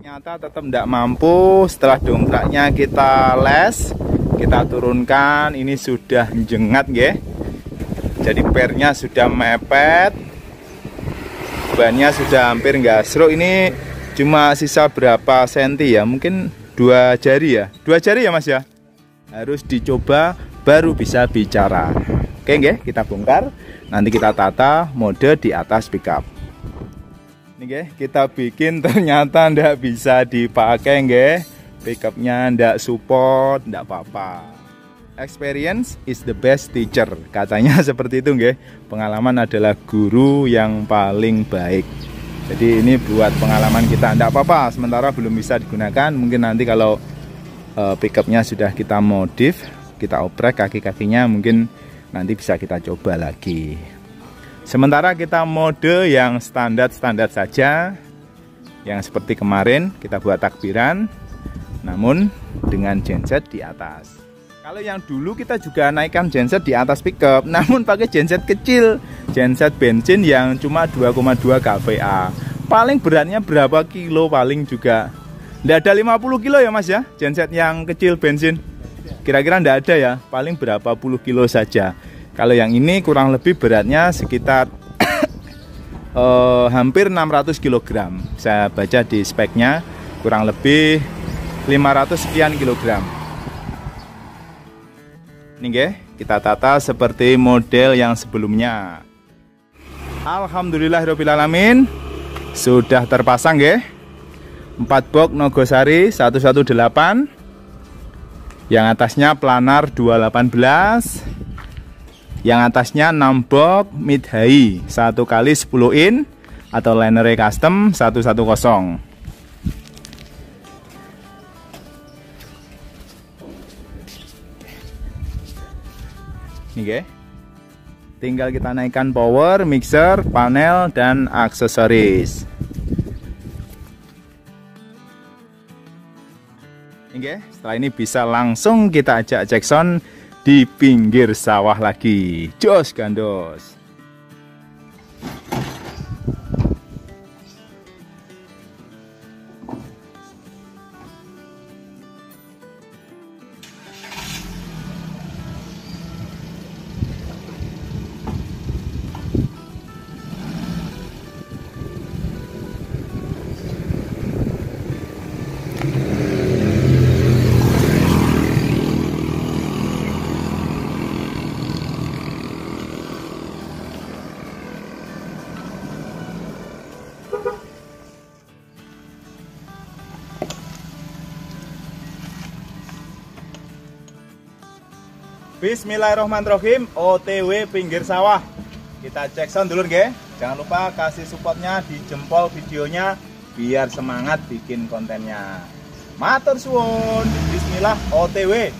Ternyata tetap tidak mampu. Setelah dongkraknya kita les, kita turunkan, ini sudah jengat ya. Jadi pernya sudah mepet, bannya sudah hampir gasruk. Ini cuma sisa berapa senti ya, mungkin 2 jari ya, 2 jari ya mas ya. Harus dicoba baru bisa bicara. Oke nggih, kita bongkar, nanti kita tata mode di atas pickup. Ini nggih, kita bikin ternyata ndak bisa dipakai nggih. Pickupnya ndak support, ndak apa-apa. Experience is the best teacher, katanya seperti itu nggih. Pengalaman adalah guru yang paling baik. Jadi ini buat pengalaman kita, ndak apa-apa. Sementara belum bisa digunakan, mungkin nanti kalau pickupnya sudah kita modif, kita oprek kaki-kakinya, mungkin nanti bisa kita coba lagi. Sementara kita mode yang standar-standar saja, yang seperti kemarin kita buat takbiran, namun dengan genset di atas. Kalau yang dulu kita juga naikkan genset di atas pickup, namun pakai genset kecil, genset bensin yang cuma 2,2 kVA. Paling beratnya berapa kilo paling juga? Nggak ada 50 kilo ya mas ya, genset yang kecil bensin. Kira-kira nggak ada ya, paling berapa puluh kilo saja. Kalau yang ini kurang lebih beratnya sekitar hampir 600 kg. Saya baca di speknya kurang lebih 500 sekian kilogram. Ini nggih, kita tata seperti model yang sebelumnya. Alhamdulillahirobbilalamin, sudah terpasang nggih. 4 box Nogosari 118. Yang atasnya planar 218. Yang atasnya 6 box mid high 1 kali 10 in atau Lanere custom 110. Ini guys, tinggal kita naikkan power, mixer, panel, dan aksesoris. Ini guys, setelah ini bisa langsung kita ajak Jackson di pinggir sawah lagi. Jos gandos. Bismillahirrahmanirrahim, OTW pinggir sawah. Kita cek sound dulu nggih. Jangan lupa kasih supportnya di jempol videonya biar semangat bikin kontennya. Matur suwun. Bismillah, OTW.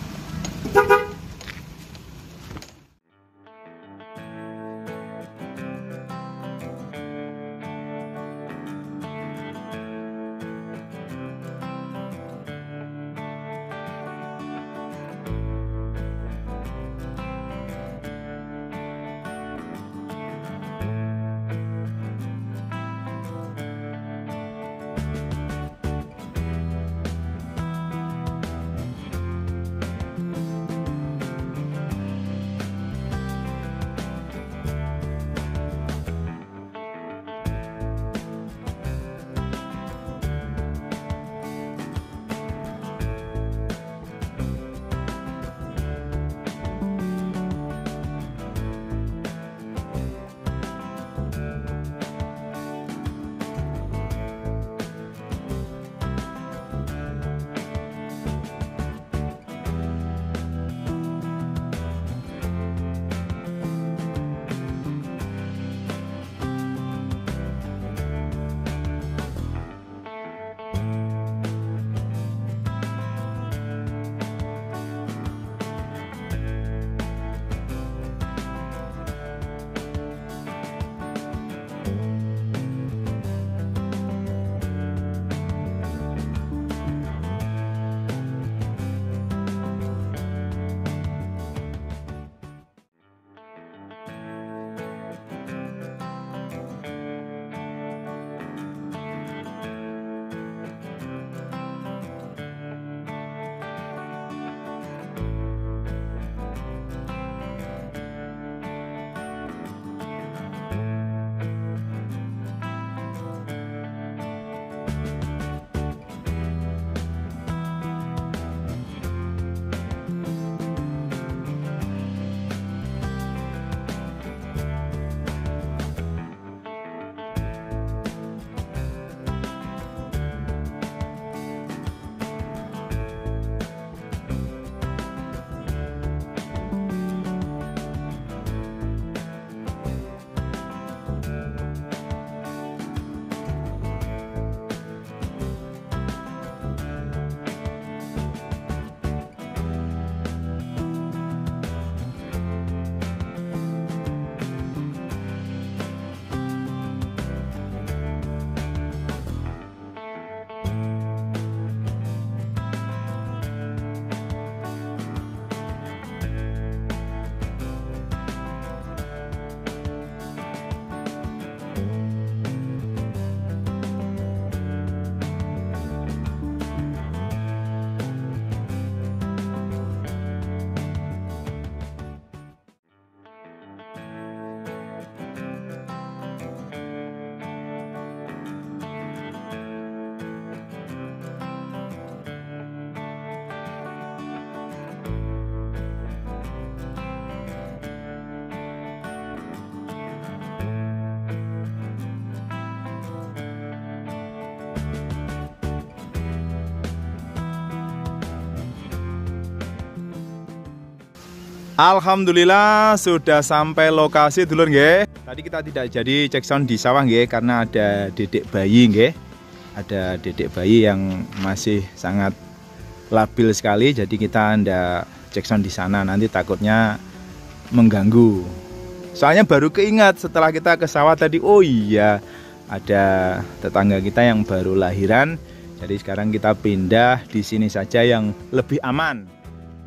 Alhamdulillah sudah sampai lokasi dulur nggih. Tadi kita tidak jadi cek sound di sawah nggih karena ada dedek bayi nggih. Ada dedek bayi yang masih sangat labil sekali, jadi kita ndak cek sound di sana, nanti takutnya mengganggu. Soalnya baru keingat setelah kita ke sawah tadi, oh iya ada tetangga kita yang baru lahiran. Jadi sekarang kita pindah di sini saja yang lebih aman.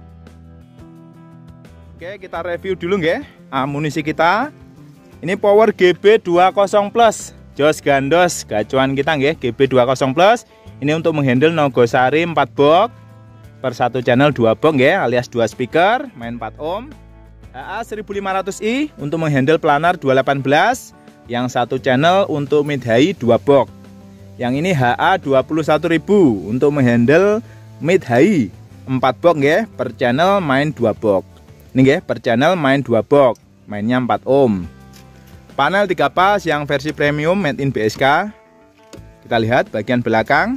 Oke, kita review dulu nggih amunisi kita. Ini power GB20 Plus, jos gandos gacuan kita nggih, GB20 Plus. Ini untuk menghandle Nogosari 4 box per satu channel 2 box nggih, alias 2 speaker, main 4 ohm. HA1500i untuk menghandle planar 218, yang satu channel untuk mid high 2 box. Yang ini HA21000 untuk menghandle mid high 4 box nggih, per channel main 2 box. Ini nggih, per channel main 2 box, mainnya 4 ohm. Panel 3 pas yang versi premium made in BSK. Kita lihat bagian belakang.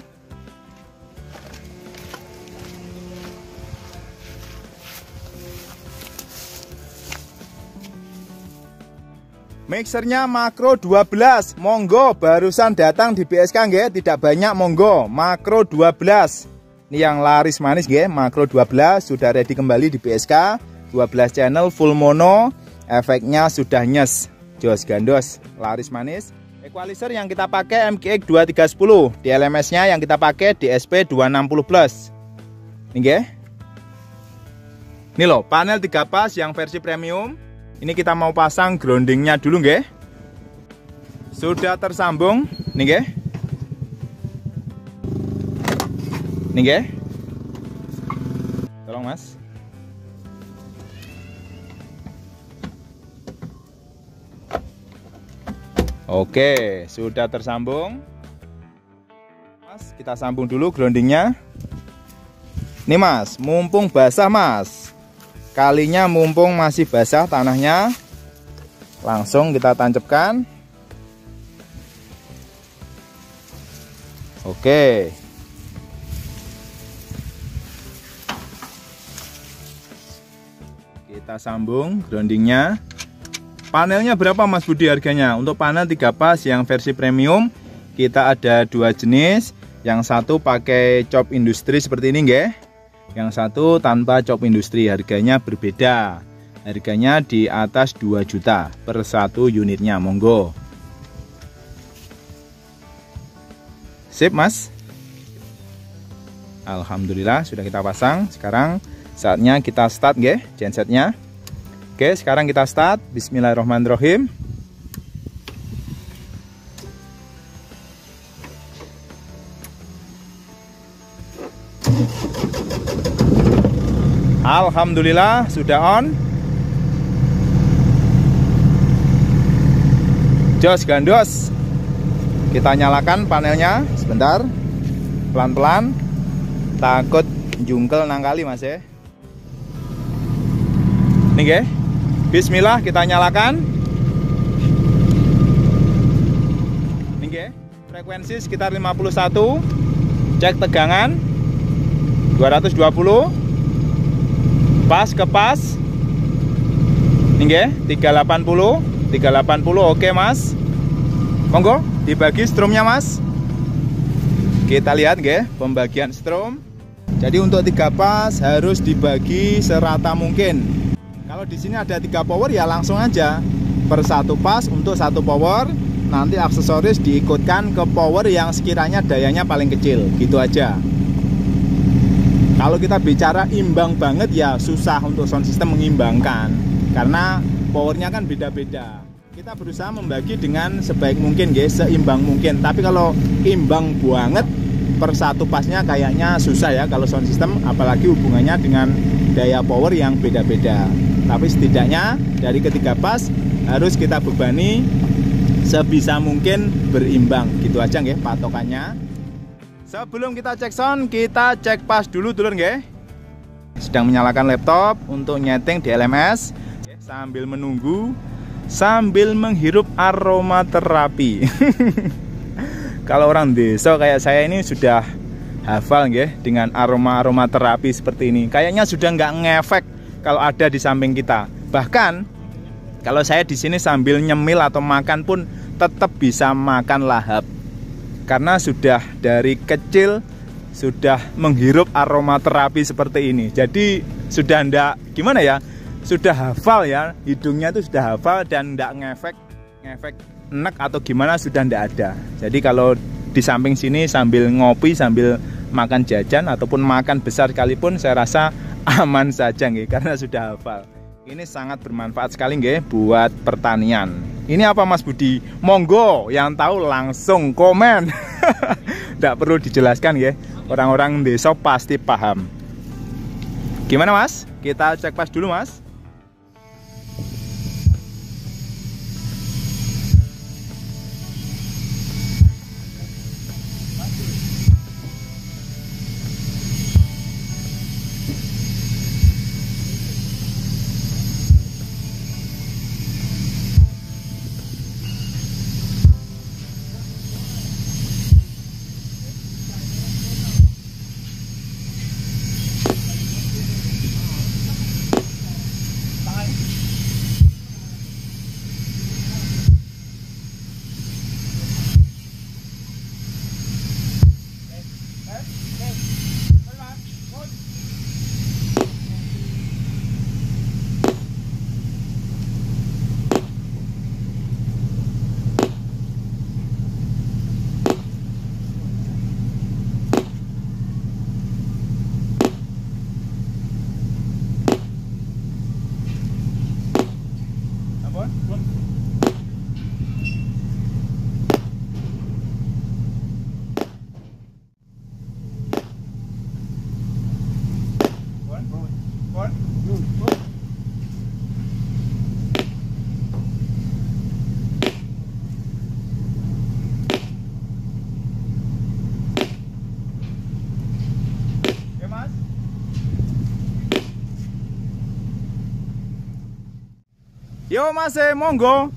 Mixernya Makro 12, monggo barusan datang di BSK nggih, tidak banyak monggo. Makro 12. Ini yang laris manis nggih, Makro 12 sudah ready kembali di BSK. 12 channel full mono, efeknya sudah nyes, jos gandos, laris manis. Equalizer yang kita pakai MKX 2310, di LMS-nya yang kita pakai DSP 260 Plus. Ini nggih. Ini loh, panel 3 pas yang versi premium. Ini kita mau pasang groundingnya dulu nggih. Sudah tersambung, nih nggih. Nih nggih. Tolong Mas. Oke, sudah tersambung. Mas, kita sambung dulu groundingnya. Nih Mas, mumpung basah Mas. Kalinya mumpung masih basah tanahnya, langsung kita tancapkan. Oke. Kita sambung groundingnya. Panelnya berapa Mas Budi harganya? Untuk panel 3 pas yang versi premium kita ada 2 jenis. Yang satu pakai cop industri seperti ini nggih. Yang satu tanpa cop industri, harganya berbeda. Harganya di atas 2 juta per satu unitnya, monggo. Sip Mas. Alhamdulillah sudah kita pasang. Sekarang saatnya kita start nggih gensetnya. Oke, sekarang kita start. Bismillahirrahmanirrahim. Alhamdulillah sudah on. Jos gandos. Kita nyalakan panelnya sebentar. Pelan-pelan. Takut jungkel nangkali Mas ya. Nih nggih. Bismillah, kita nyalakan. Nih nggih. Frekuensi sekitar 51. Cek tegangan 220. Pas ke pas. Nih nggih, 380. 380 oke Mas. Monggo dibagi strumnya Mas. Kita lihat nggih pembagian strum. Jadi untuk 3 pas harus dibagi serata mungkin. Kalau di sini ada 3 power ya langsung aja per 1 pas untuk 1 power. Nanti aksesoris diikutkan ke power yang sekiranya dayanya paling kecil, gitu aja. Kalau kita bicara imbang banget ya susah untuk sound system mengimbangkan karena powernya kan beda-beda. Kita berusaha membagi dengan sebaik mungkin guys, seimbang mungkin. Tapi kalau imbang banget per 1 pasnya kayaknya susah ya kalau sound system, apalagi hubungannya dengan daya power yang beda-beda. Tapi setidaknya dari ketiga pas harus kita bebani sebisa mungkin berimbang, gitu aja nggih patokannya. Sebelum kita cek sound, kita cek pas dulu dulur nggih. Sedang menyalakan laptop untuk nyeting di LMS sambil menunggu, sambil menghirup aroma terapi. Kalau orang desa kayak saya ini sudah hafal nggih dengan aroma-aroma terapi seperti ini. Kayaknya sudah nggak ngefek kalau ada di samping kita. Bahkan kalau saya di sini sambil nyemil atau makan pun tetap bisa makan lahap. Karena sudah dari kecil sudah menghirup aroma terapi seperti ini. Jadi sudah ndak gimana ya? Sudah hafal ya, hidungnya itu sudah hafal dan ndak ngefek enek atau gimana sudah ndak ada. Jadi kalau di samping sini sambil ngopi, sambil makan jajan ataupun makan besar sekalipun saya rasa aman saja nggih, karena sudah hafal. Ini sangat bermanfaat sekali nggih buat pertanian. Ini apa Mas Budi? Monggo yang tahu langsung komen. Tidak perlu dijelaskan ya. Orang-orang desa pasti paham. Gimana Mas? Kita cek pas dulu Mas. Yo Mas, monggo.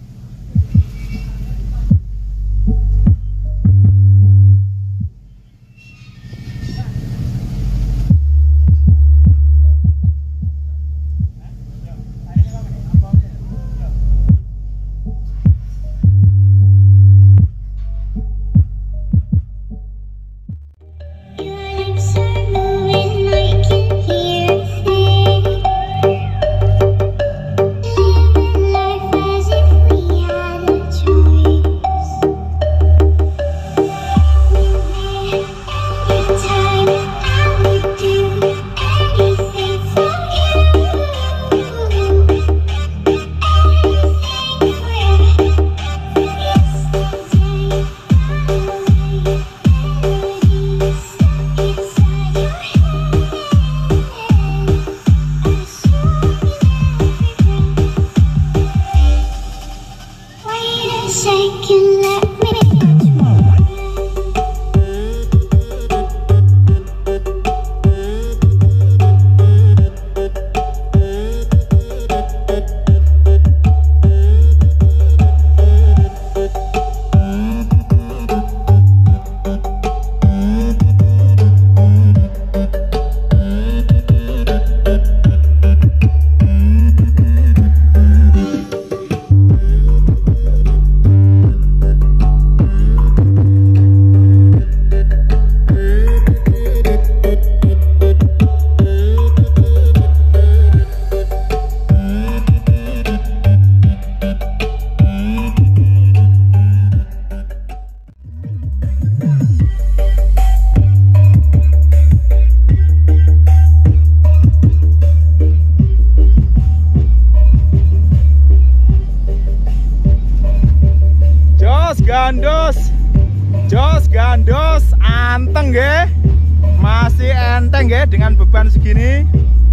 Jos gandos anteng nggih. Masih enteng nggih dengan beban segini.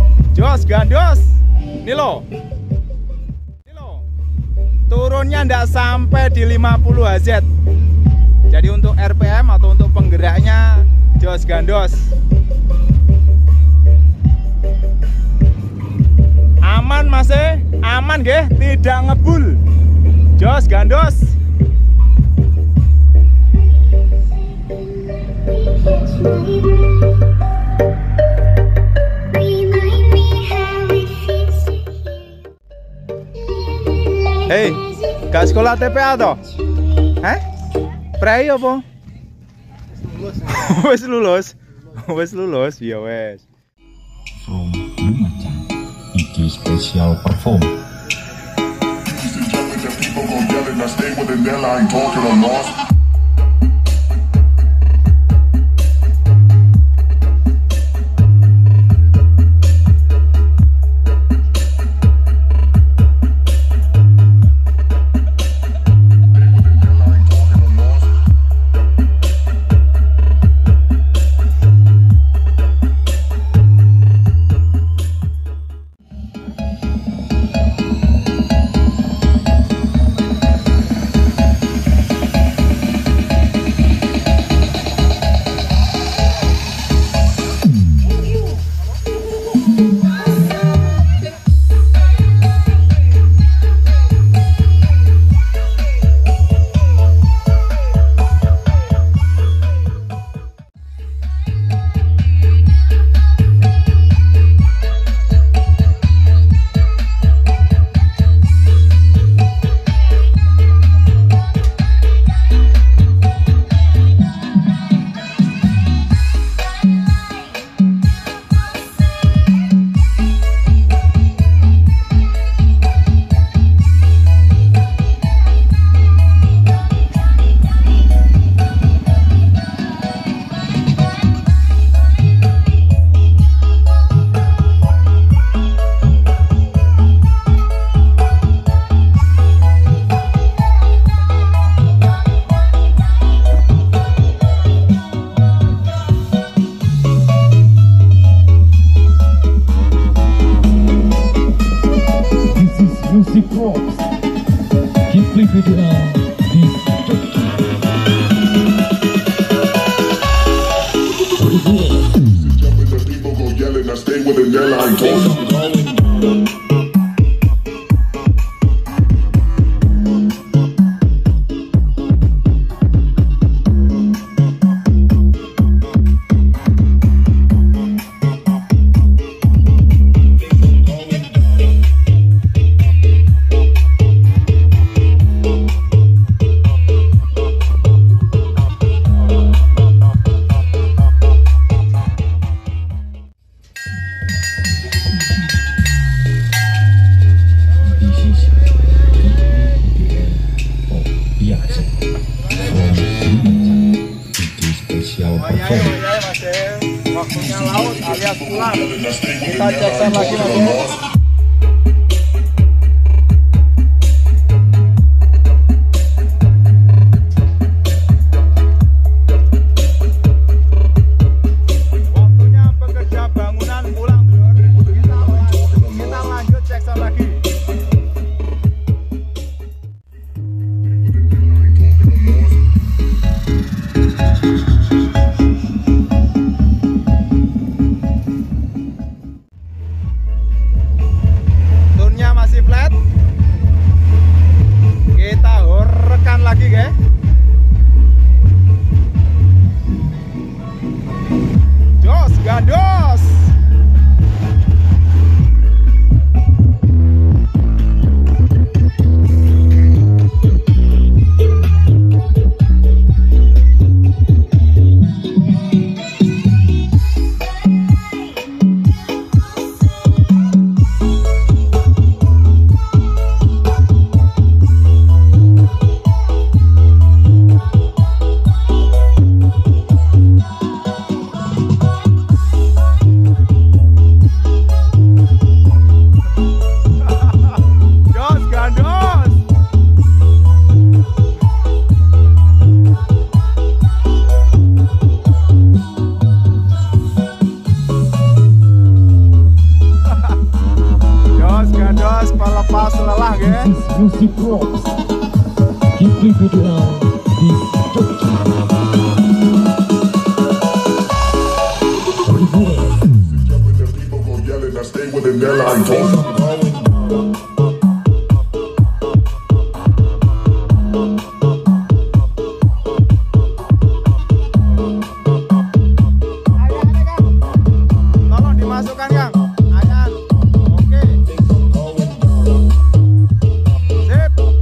Jos gandos. Ini loh. Turunnya ndak sampai di 50 Hz. Jadi untuk RPM atau untuk penggeraknya jos gandos. Aman masih, aman nggih, tidak ngebul. Jos gandos. Remind me how it Hei, gak sekolah TPA toh? Hah? Prei apa? Wes lulus. Wes lulus, ya wes. From Lumajang, iki spesial perform. Music Rocks. Keep video people go yelling, I stay with an airline. Waktunya laut alias pulang. Kita cek lagi mas. Waktunya pekerja bangunan pulang dulu. Kita lanjut cek lagi. Masih flat, kita horekan lagi guys. Jos gados. Pelepas lelah guys. Music Rocks. Keep video people go yelling, I stay with an airline. Sip.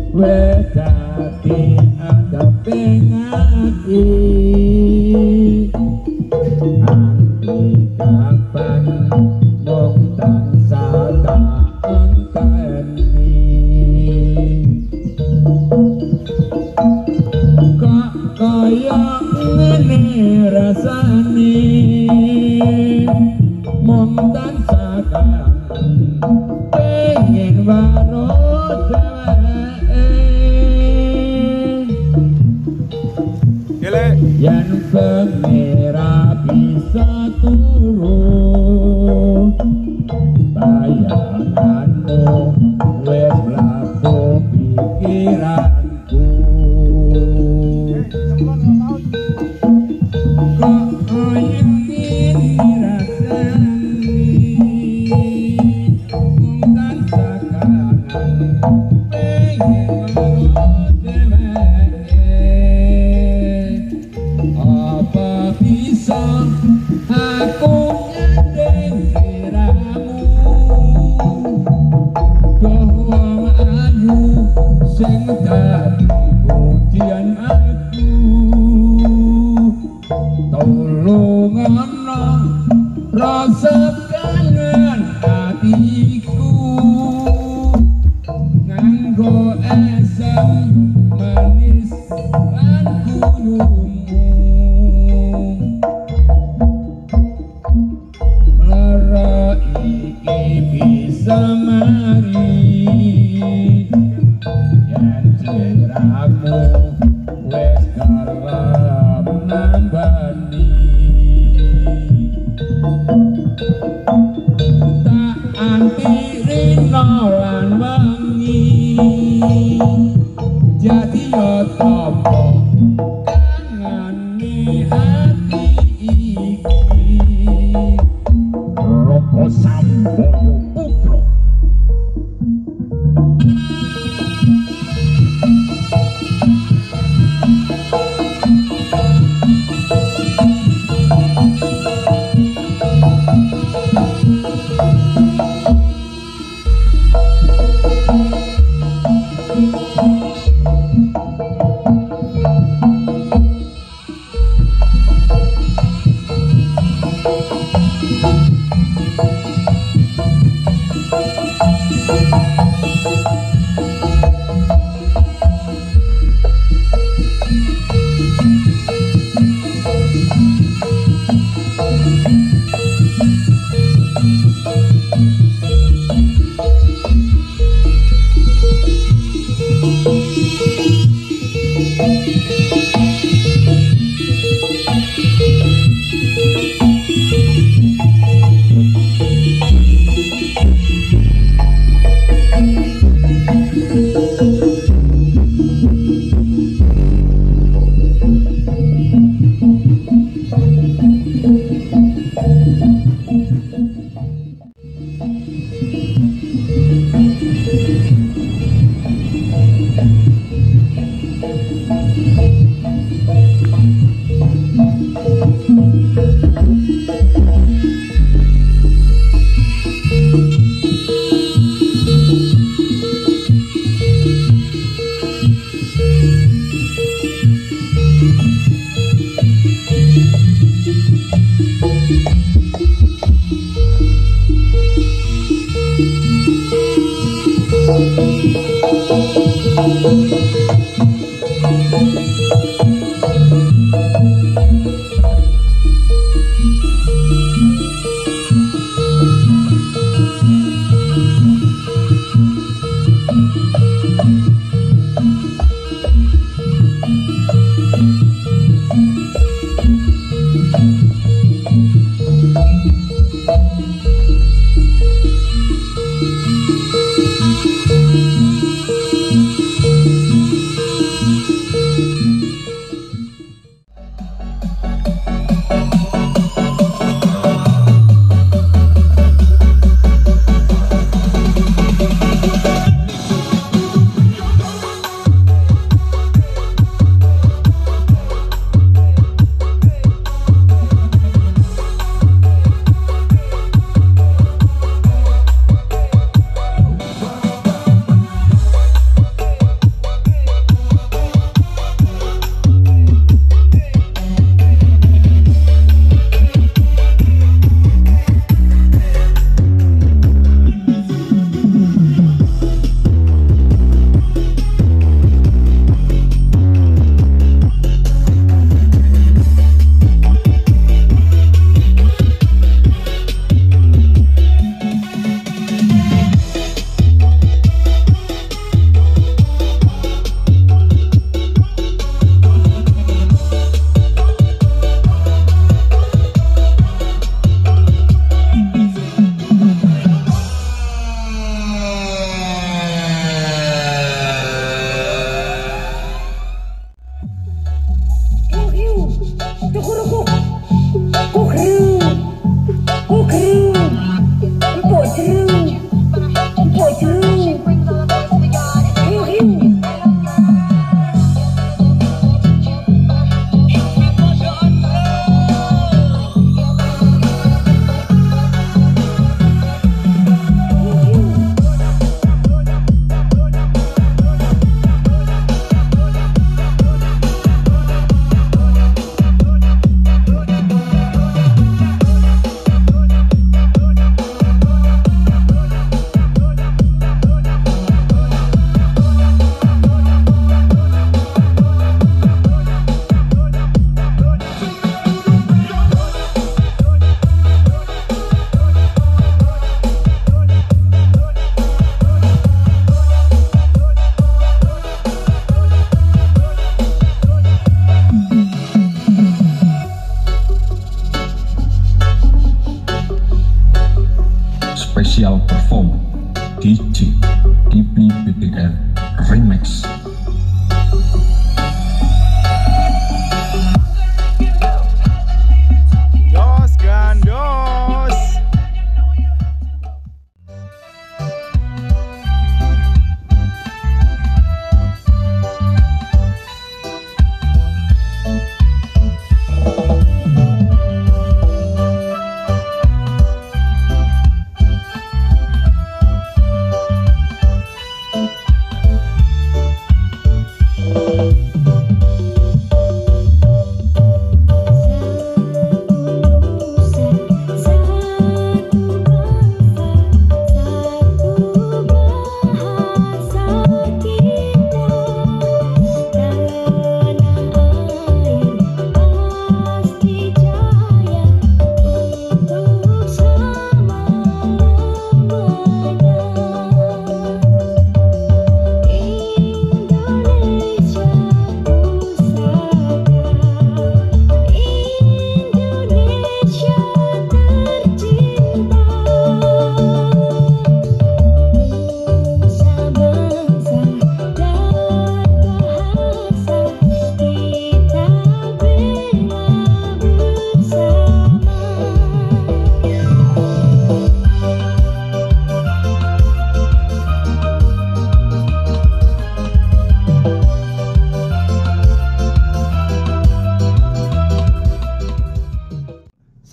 wes dadi ada pengati anti kapan mung tansah tak enteni kok kaya ngene rasane mung tansah kangen pengen waro yang pengira bisa turun bayanganmu wes mlaku pikiranku kok kaya gini rasane mung tansah kangen pengen apa bisa aku nyandeng diramu doh wong ayu sing dadi pujian aku tulungono rasa kangen hatiku nganggo esem manis lan gunungmu bisa mari yang ceramu wes kalam nambani tak anti rino lan wengi jadi yo topo kangeni hati iki Roko Samboyo Putro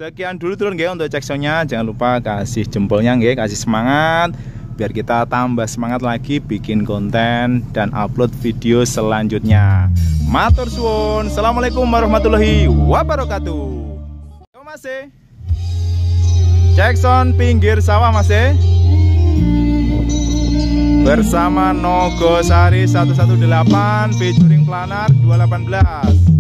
Sekian dulu turun nggih untuk cek soundnya. Jangan lupa kasih jempolnya nggih, kasih semangat biar kita tambah semangat lagi bikin konten dan upload video selanjutnya. Matur suwun. Assalamualaikum warahmatullahi wabarakatuh. Yo Mas. Cek sound pinggir sawah Mas. Bersama Nogosari 118 featuring Planar 218.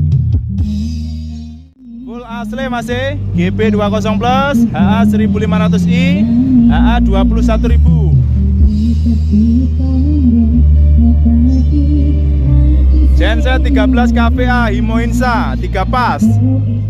Full asli masih GP 20 plus HA 1500i HA 21.000. Genset 13 KVA Himoinsa 3 pas.